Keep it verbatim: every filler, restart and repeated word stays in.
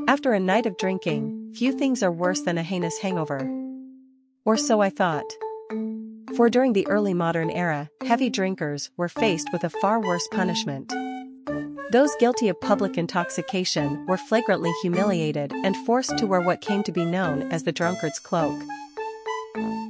After a night of drinking, few things are worse than a heinous hangover. Or so I thought. For during the early modern era, heavy drinkers were faced with a far worse punishment. Those guilty of public intoxication were flagrantly humiliated and forced to wear what came to be known as the drunkard's cloak.